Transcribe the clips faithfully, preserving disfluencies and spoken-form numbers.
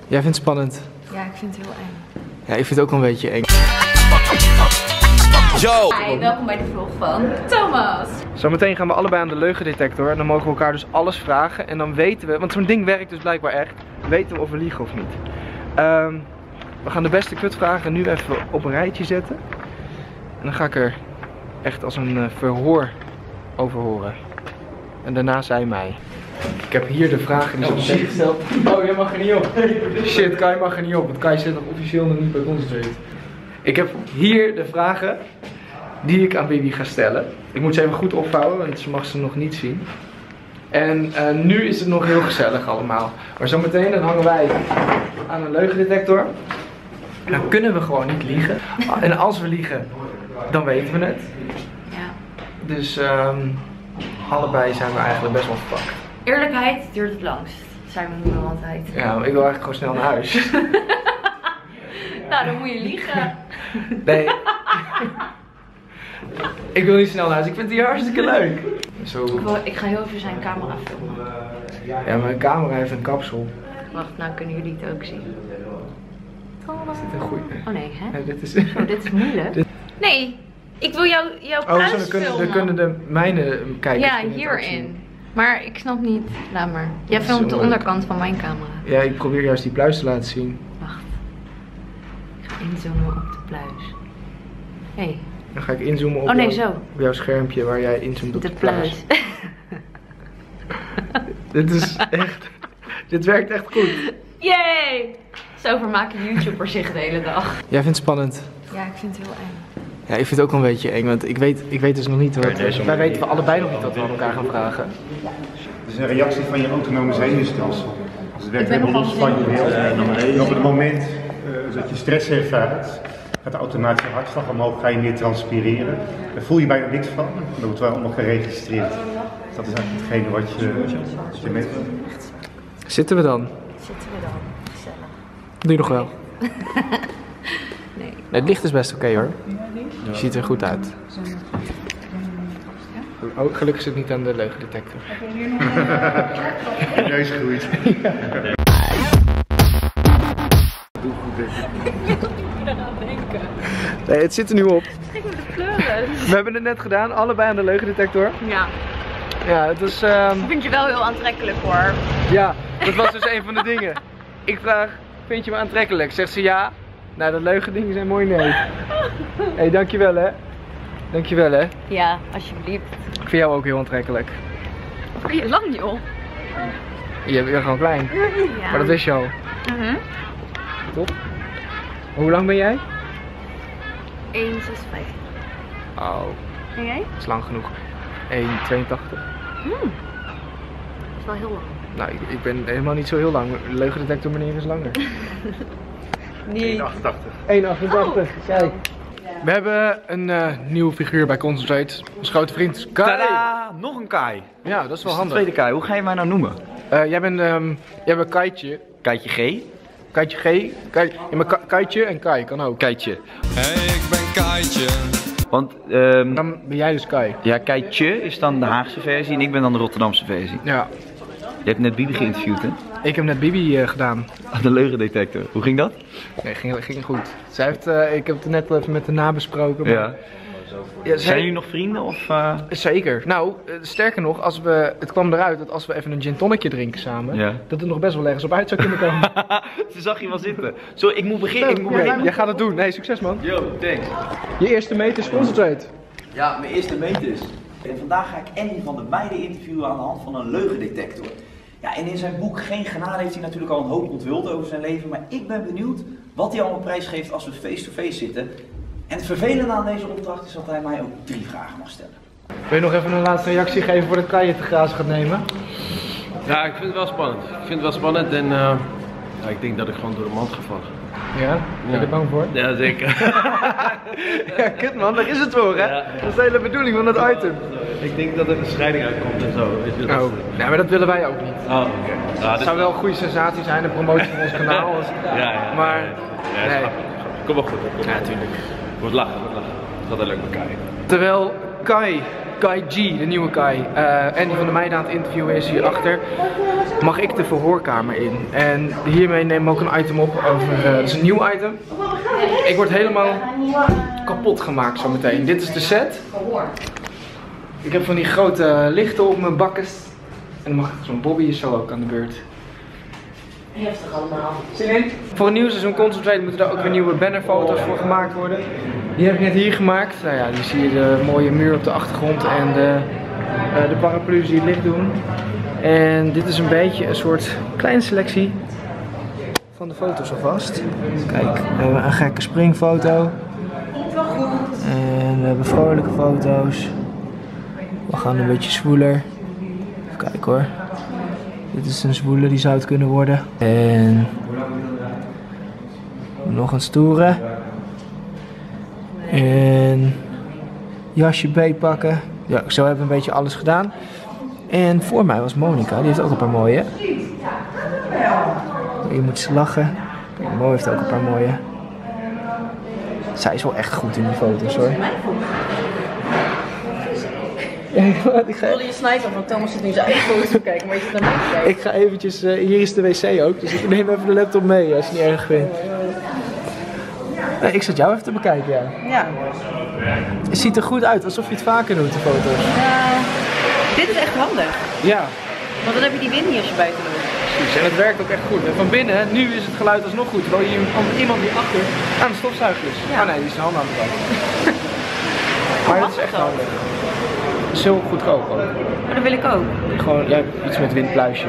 Jij vindt het spannend? Ja, ik vind het heel eng. Ja, ik vind het ook een beetje eng. Yo! Hi, welkom bij de vlog van Thomas. Zometeen gaan we allebei aan de leugendetector en dan mogen we elkaar dus alles vragen. En dan weten we, want zo'n ding werkt dus blijkbaar echt, weten we of we liegen of niet. Um, we gaan de beste kutvragen nu even op een rijtje zetten. En dan ga ik er echt als een uh, verhoor over horen. En daarna zij mij. Ik heb hier de vragen die ze oh, gesteld. Oh, jij mag er niet op. Shit, Kai mag er niet op, want Kai zit nog officieel nog niet bij Concentrate. Ik heb hier de vragen die ik aan Bibi ga stellen. Ik moet ze even goed opvouwen, want ze mag ze nog niet zien. En uh, nu is het nog heel gezellig allemaal. Maar zometeen dan hangen wij aan een leugendetector. En dan kunnen we gewoon niet liegen. En als we liegen, dan weten we het. Ja. Dus um, allebei zijn we eigenlijk best wel fucked. Eerlijkheid duurt het langst, zei mijn moeder altijd. Ja, maar ik wil eigenlijk gewoon snel naar huis. Nou, dan moet je liegen. Nee. Ik wil niet snel naar huis, ik vind het hier hartstikke leuk. Zo. Ik, wil, ik ga heel even zijn camera filmen. Ja, mijn camera heeft een kapsel. Wacht, nou kunnen jullie het ook zien. Is dit een goeie? Oh nee, hè? Nee, dit is... Oh, dit is moeilijk. Dit... Nee, ik wil jou, jouw oh, pluis zo, dan kunnen, filmen. dan kunnen de mijne kijkers... Ja, hierin. Maar ik snap niet. Laat maar. Jij filmt de onderkant van mijn camera. Ja, ik probeer juist die pluis te laten zien. Wacht. Ik ga inzoomen op de pluis. Hé. Hey. Dan ga ik inzoomen op, oh, nee, jouw, zo. op jouw schermpje waar jij inzoomt op de, de pluis. pluis. Dit is echt... Dit werkt echt goed. Yay! Zo vermaken YouTubers zich de hele dag. Jij vindt het spannend? Ja, ik vind het heel eng. Ja, ik vind het ook een beetje eng, want ik weet, ik weet dus nog niet wat... Ja, wij weten we allebei nog niet wat we aan elkaar gaan vragen. Het is een reactie van je autonome zenuwstelsel. Dus het werkt helemaal los van je wil. En op het moment uh, dat je stress ervaart, gaat automatisch je hartslag omhoog, ga je meer transpireren. Daar voel je bijna niks van, dat wordt wel allemaal geregistreerd. Dus dat is eigenlijk hetgene wat je, wat je met... Zitten we dan? Zitten we dan? Gezellig. Doe je nog wel? Nee. Nee, het licht is best oké okay, hoor. Je ziet er goed uit. Oh, gelukkig zit het niet aan de leugendetector. Je neus groeit. Ja. Nee, het zit er nu op. Schrik me de pleuren. We hebben het net gedaan, allebei aan de leugendetector. Ja. Ja, het was... Um... Dat vind je wel heel aantrekkelijk hoor. Ja, dat was dus een van de dingen. Ik vraag, vind je me aantrekkelijk? Zegt ze ja. Nou, de leugendingen zijn mooi nee. Hé, hey, dankjewel hè. Dankjewel hè. Ja, alsjeblieft. Ik vind jou ook heel aantrekkelijk. Ben je lang joh? Je bent gewoon klein. Ja. Maar dat wist je al. Uh-huh. Top. Hoe lang ben jij? één komma zesenvijftig. Oh. En jij? Dat is lang genoeg. één komma tweeëntachtig. Hmm. Dat is wel heel lang. Nou, ik, ik ben helemaal niet zo heel lang. De leugendetector meneer is langer. één komma achtentachtig. één komma achtentachtig. Oh, Kijk. We hebben een uh, nieuwe figuur bij Concentrate. Ons grote vriend Kai. Tadaa! Nog een Kai. Ja, dat is wel handig. Tweede Kai. Hoe ga je mij nou noemen? Uh, jij bent, um, jij bent Kaitje. Kaitje G. Kaitje G. Kai, ja, maar Ka Kaitje en Kai kan ook. Kaitje. Hey, ik ben Kaitje. Want, um, dan ben jij dus Kai. Ja, Kaitje is dan de Haagse versie en ik ben dan de Rotterdamse versie. Ja. Je hebt net Bibi geïnterviewd, hè? Ik heb net Bibi uh, gedaan. Aan de leugendetector. Hoe ging dat? Nee, ging, ging goed. Zij heeft, uh, ik heb het net even met de nabesproken. Maar... Ja. Ja, zijn jullie nog vrienden of? Uh... Zeker. Nou, uh, sterker nog, als we, het kwam eruit dat als we even een gin tonicje drinken samen, ja. dat het nog best wel ergens op uit zou kunnen komen. Ze zag je wel zitten. Zo, ik moet beginnen. Ik moet ja, beginnen. Jij gaat het doen. Nee, succes man. Yo, thanks. Je eerste meet is Concentrate. Ja, mijn eerste meet is. En vandaag ga ik Andy van der Meijden interviewen aan de hand van een leugendetector. Ja, en in zijn boek Geen Genade heeft hij natuurlijk al een hoop onthuld over zijn leven, maar ik ben benieuwd wat hij allemaal prijs geeft als we face-to-face zitten. En het vervelende aan deze opdracht is dat hij mij ook drie vragen mag stellen. Wil je nog even een laatste reactie geven voordat Kai je te grazen gaat nemen? Ja, ik vind het wel spannend. Ik vind het wel spannend en uh, ja, ik denk dat ik gewoon door de mand ga vallen. Ja? Ben je er bang voor? Ja, zeker. Ja, kut man, daar is het voor hè? Ja. Dat is de hele bedoeling van het item. Ik denk dat er een scheiding uitkomt en zo. Weet je, dat oh, nee, maar dat willen wij ook niet. Oh, oké. Okay. Ja, het zou wel een goede sensatie zijn, een promotie van ons kanaal. Dus... ja, ja. Maar, ja, ja, nee. Kom maar goed. Kom maar. Ja, natuurlijk. Wordt lachen, wordt lachen. Dat gaat heel leuk met Kai. Terwijl Kai Kai G, de nieuwe Kai. Uh, Andy van der Meijden aan het interviewen is hierachter. Mag ik de verhoorkamer in? En hiermee nemen we ook een item op over, uh, dat is een nieuw item. Ik word helemaal kapot gemaakt zometeen. Dit is de set. Ik heb van die grote lichten op mijn bakkes. En dan mag zo'n Bobby is zo ook aan de beurt. Heftig allemaal. Zin in? Voor een nieuw seizoen Concentrate moeten er ook weer nieuwe bannerfoto's voor gemaakt worden. Die heb ik net hier gemaakt. Nou ja, nu zie je de mooie muur op de achtergrond en de, uh, de paraplu's die het licht doen. En dit is een beetje een soort kleine selectie van de foto's alvast. Kijk, we hebben een gekke springfoto. En we hebben vrolijke foto's. We gaan een beetje zwoeler. Even kijken hoor. Dit is een zwoele, die zou het kunnen worden. En nog een stoere. En jasje beetpakken. Ja, zo hebben we een beetje alles gedaan. En voor mij was Monica, die heeft ook een paar mooie. Je moet ze lachen. Mo heeft ook een paar mooie. Zij is wel echt goed in die foto's hoor. Ja, ik ga... Ik wilde je snipen, want Thomas zit nu zijn eigen foto's te kijken, maar je zit naar mij te kijken. Ik ga eventjes, uh, hier is de wc ook, dus ik neem even de laptop mee als je het niet erg vindt. Nee, ik zat jou even te bekijken, ja. Ja. Het ziet er goed uit, alsof je het vaker doet, de foto's. Uh, dit is echt handig. Ja. Want dan heb je die wind niet als je buiten loopt. Precies, en het werkt ook echt goed. En van binnen, nu is het geluid alsnog goed, terwijl je iemand die achter aan de stofzuiger is. Ja. Oh nee, die is de handen aan het wassen. Maar het is echt handig. Het is heel goedkoop ook. Maar dat wil ik ook. Gewoon, ja, iets met windpluisje.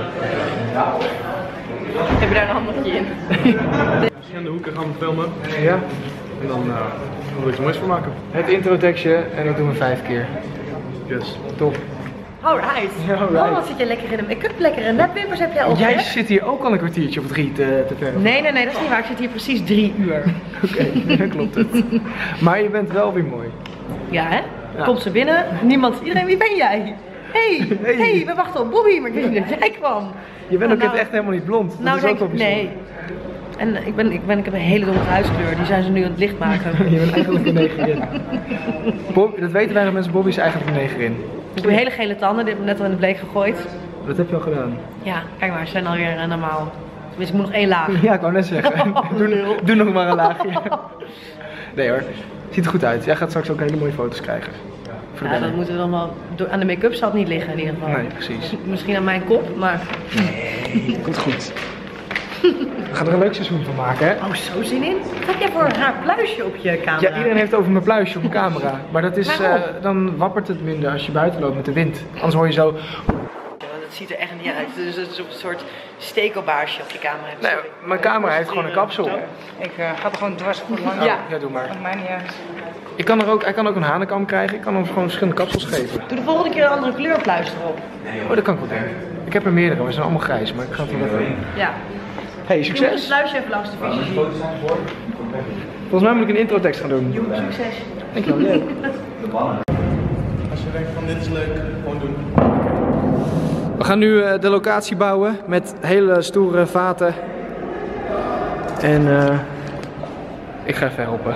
Heb je daar een handigje in? Als je aan de hoeken gaan we filmen. Ja. En dan uh, gaan we er iets moois van maken. Het introtekstje en dat doen we vijf keer. Yes. Top. Alright. Alright. Oh, wat zit je lekker in de make-up, lekkere nepwimpers heb jij op. Jij hè? zit hier ook al een kwartiertje of drie te, te verven. Nee, nee, nee, dat is niet waar. Ik zit hier precies drie uur. Oké, okay, dan klopt het. Maar je bent wel weer mooi. Ja, hè? Ja. Komt ze binnen, niemand, iedereen, wie ben jij? Hey, Hey. hey, we wachten op Bobby, maar ik wist niet dat jij kwam. Je bent Nou, ook echt helemaal niet blond. Dat Nou, is ook denk wel ik, bijzonder. nee. En ik, ben, ik, ben, ik heb een hele donkere huidskleur, die zijn ze nu aan het licht maken. Je bent eigenlijk een negerin. Bob, dat weten weinig mensen, Bobby is eigenlijk een negerin. Ik heb hele gele tanden, die heb ik net al in de bleek gegooid. Dat heb je al gedaan. Ja, kijk maar, ze zijn alweer uh, normaal. Tenminste, ik moet nog één laag. Ja, ik wou net zeggen. doe, doe nog maar een laagje. Nee hoor, ziet er goed uit. Jij gaat straks ook hele mooie foto's krijgen. Voor de Ja, banner. dat moeten we dan wel. Door, aan de make-up zal het niet liggen in ieder geval. Nee, precies. Misschien aan mijn kop, maar. Komt goed. We gaan er een leuk seizoen van maken, hè? Oh, zo zin in. Wat heb jij voor een raar pluisje op je camera? Ja, iedereen heeft het over mijn pluisje op mijn camera. Maar dat is, uh, Waarom? dan wappert het minder als je buiten loopt met de wind. Anders hoor je zo... Het ziet er echt niet uit. Dus het is een soort stekelbaarsje op je camera. Nee, mijn camera heeft gewoon een kapsel. Ik uh, ga er gewoon dwars voor lang. Ja. Ja, doe maar. Maakt mij niet uit. Ik kan er ook, hij kan ook een hanenkam krijgen. Ik kan hem gewoon verschillende kapsels geven. Doe de volgende keer een andere kleurpluister op. Oh, dat kan ik wel denken. Ik heb er meerdere, maar ze zijn allemaal grijs. Maar ik ga het wel even doen. Ja. Hey, Doe het succes! pluisje even langs de visie. Volgens mij moet ik een introtekst gaan doen. Succes. Dankjewel. Leuk. Als je denkt van dit is leuk, gewoon doen. We gaan nu uh, de locatie bouwen met hele stoere vaten. En uh, ik ga even helpen.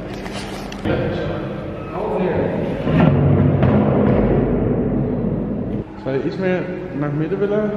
Zou je iets meer naar het midden willen?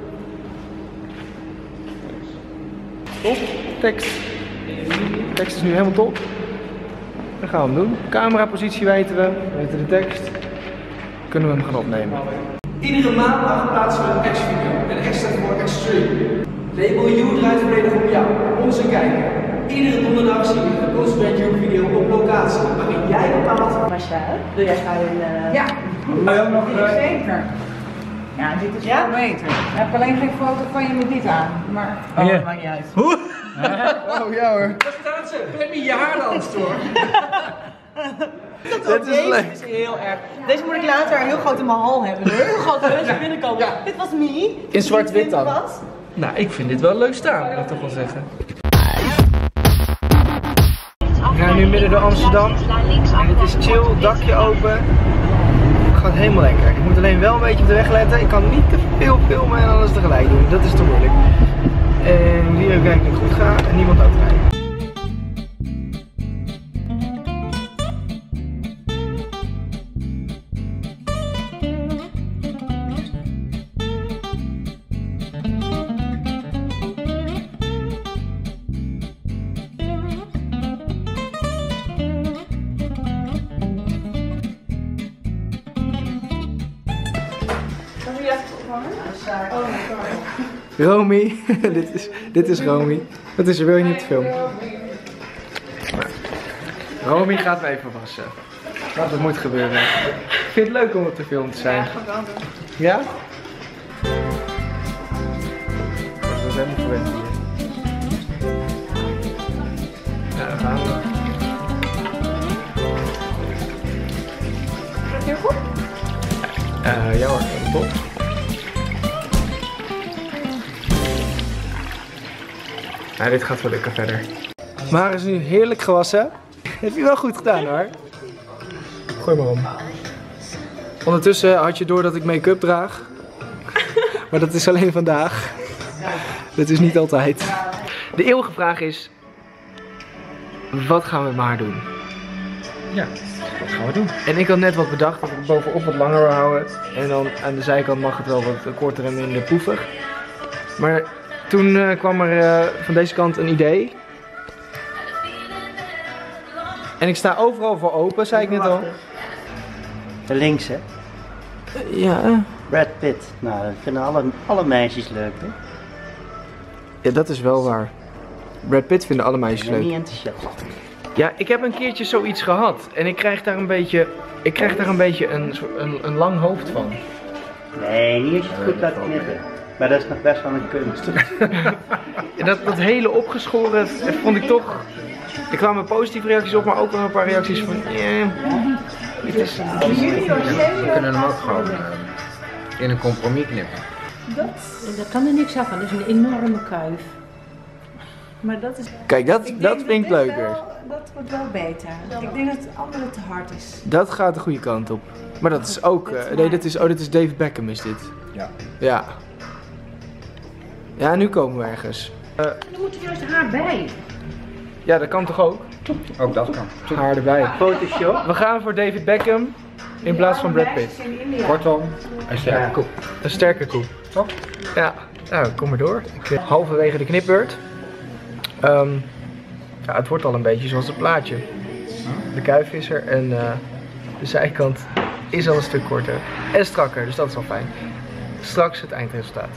Top, tekst. Tekst is nu helemaal top. Dan gaan we hem doen. Camerapositie weten we, we weten de tekst. Kunnen we hem gaan opnemen. Iedere maandag plaatsen we een X-video en extra voor Extreme. Label U draait volledig op jou, onze kijker. Iedere donderdag zien we een Concentrate video op locatie, waarin jij bepaalt. Masha, wil jij gaan in... Uh... Ja, dit is zeker. Ja, dit is Ja? veel beter. Ik heb alleen geen foto van je met dit aan. Maar Oh, Ja. dat maakt niet uit. Oh ja hoor. Dat staat ze. Let me je haar dansen hoor. Dat is Deze leuk. is heel erg. Deze moet ik later heel groot in mijn hal hebben. Heel groot mensen binnenkomen. Ja. Dit was me. In zwart-wit dan? Wat? Nou, ik vind dit wel leuk staan, moet ik toch wel zeggen. We gaan nu midden door Amsterdam. En het is chill, dakje open. Het gaat helemaal lekker. Ik moet alleen wel een beetje op de weg letten. Ik kan niet te veel filmen en alles tegelijk doen. Dat is te moeilijk. En hier even kijken dat het goed gaat en niemand uitrijden. Romy, dit, is, dit is Romy. Wat is er, wil je niet op de film? Romy gaat me even wassen. Want dat moet gebeuren. Ik vind het leuk om op de film te zijn. Ja? We zijn helemaal gewend hier. Ja, daar gaan we. Gaat het heel goed? Uh, ja hoor, top. Nou, dit gaat wel lukken verder. Maar is nu heerlijk gewassen. Heb je wel goed gedaan hoor. Gooi maar om. Ondertussen had je door dat ik make-up draag. Maar dat is alleen vandaag. Dat is niet altijd. De eeuwige vraag is... Wat gaan we met mijn haar doen? Ja, wat gaan we doen? En ik had net wat bedacht dat ik het bovenop wat langer wil houden. En dan aan de zijkant mag het wel wat korter en minder poefig. Maar toen uh, kwam er uh, van deze kant een idee. En ik sta overal voor open, zei ik net al. De links, hè? Ja. Brad Pitt. Nou, dat vinden alle, alle meisjes leuk, hè? Ja, dat is wel waar. Brad Pitt vinden alle meisjes Ik ben leuk. niet enthousiast. Ja, ik heb een keertje zoiets gehad. En ik krijg daar een beetje, ik krijg daar een, beetje een, een, een lang hoofd van. Nee, niet als je het goed laat knippen. Maar dat is nog best wel een kunst. dat, dat hele opgeschoren vond ik toch... Er kwamen positieve reacties op, maar ook wel een paar reacties van... Yeah, het is, het is, We kunnen hem ook gewoon uh, in een compromis knippen. Dat, daar kan er niks af van, dat is een enorme kuif. Maar dat is... Kijk, dat, dat vind ik leuker. Wel, dat wordt wel beter. Ik denk dat het andere te hard is. Dat gaat de goede kant op. Maar dat is ook... Uh, nee, dit is, oh, dit is David Beckham is dit. Ja. Ja. Ja, nu komen we ergens. Uh, Dan moet er juist haar bij. ja, dat kan toch ook? Ook dat kan. Haar erbij. Photoshop. We gaan voor David Beckham in plaats van Brad Pitt. Kortom, een sterke Ja. koek. Een sterke koe. Toch? Ja, nou, kom maar door. Ik, uh, halverwege de knipbeurt. Um, ja, het wordt al een beetje zoals het plaatje. De kuif is er en uh, de zijkant is al een stuk korter. En strakker, dus dat is wel fijn. Straks het eindresultaat.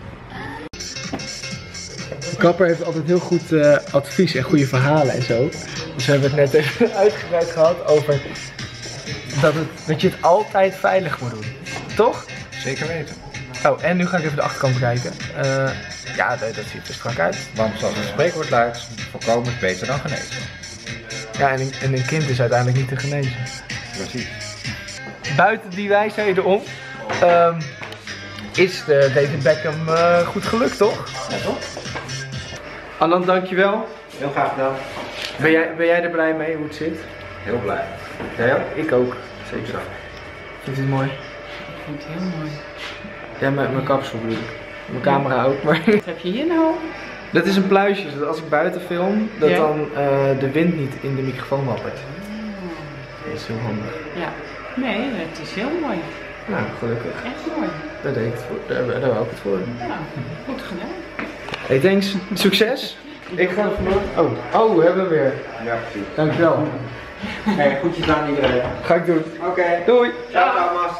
De kapper heeft altijd heel goed uh, advies en goede verhalen en zo. Dus we hebben het net even uitgebreid gehad over dat, het, dat je het altijd veilig moet doen. Toch? Zeker weten. Oh, en nu ga ik even de achterkant bekijken. Uh, ja, dat, dat ziet er strak uit. Want zoals het spreekwoord luidt, voorkomen is beter dan genezen. Ja, en een, en een kind is uiteindelijk niet te genezen. Precies. Buiten die wijsheden om, um, is de David Beckham uh, goed gelukt, toch? Ja, toch? Anand, dankjewel. Heel graag gedaan. Ben jij, ben jij er blij mee hoe het zit? Heel blij. Jij ook? Ik ook. Zeker. Vind je het mooi? Ik vind het heel mooi. Ja, mijn, mijn kapsel bedoel ik. Mijn camera ook, maar... Wat heb je hier nou? Dat is een pluisje, zodat als ik buiten film, dat Ja. dan uh, de wind niet in de microfoon wappert. Dat is heel handig. Ja. Nee, het is heel mooi. Nou, gelukkig. Echt mooi. Daar deed ik het voor. Daar, daar wou ik het voor. Ja, goed gedaan. Hey, thanks. Succes. Ik ga er vandoor. Oh, oh, we hebben hem weer. Ja, precies. Dankjewel. Hey, goed gedaan iedereen. Ga ik doen. Oké. Okay. Doei. Ciao Thomas.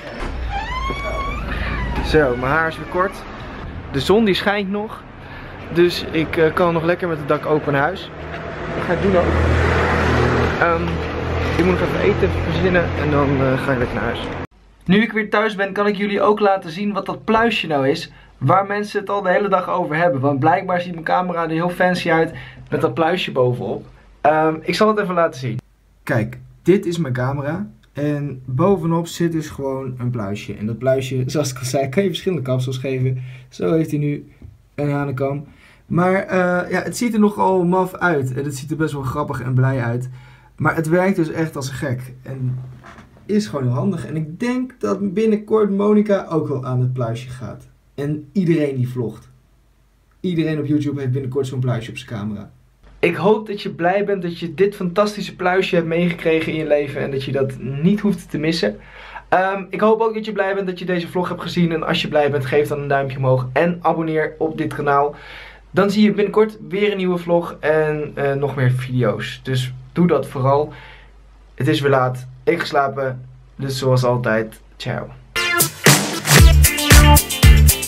Zo, mijn haar is weer kort. De zon die schijnt nog. Dus ik uh, kan nog lekker met het dak open naar huis. Dat ga ik doen ook. Um, ik moet nog even eten verzinnen en dan uh, ga ik lekker naar huis. Nu ik weer thuis ben, kan ik jullie ook laten zien wat dat pluisje nou is. Waar mensen het al de hele dag over hebben. Want blijkbaar ziet mijn camera er heel fancy uit met dat pluisje bovenop. Um, ik zal het even laten zien. Kijk, dit is mijn camera. En bovenop zit dus gewoon een pluisje. En dat pluisje, zoals ik al zei, kan je verschillende kapsels geven. Zo heeft hij nu een hanenkam. Maar uh, ja, het ziet er nogal maf uit. En het ziet er best wel grappig en blij uit. Maar het werkt dus echt als een gek. En is gewoon heel handig. En ik denk dat binnenkort Monica ook wel aan het pluisje gaat. En iedereen die vlogt. Iedereen op YouTube heeft binnenkort zo'n pluisje op zijn camera. Ik hoop dat je blij bent dat je dit fantastische pluisje hebt meegekregen in je leven. En dat je dat niet hoeft te missen. Um, ik hoop ook dat je blij bent dat je deze vlog hebt gezien. En als je blij bent, geef dan een duimpje omhoog. En abonneer op dit kanaal. Dan zie je binnenkort weer een nieuwe vlog. En uh, nog meer video's. Dus doe dat vooral. Het is weer laat. Ik ga slapen. Dus zoals altijd, ciao.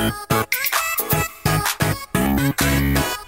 Thank you.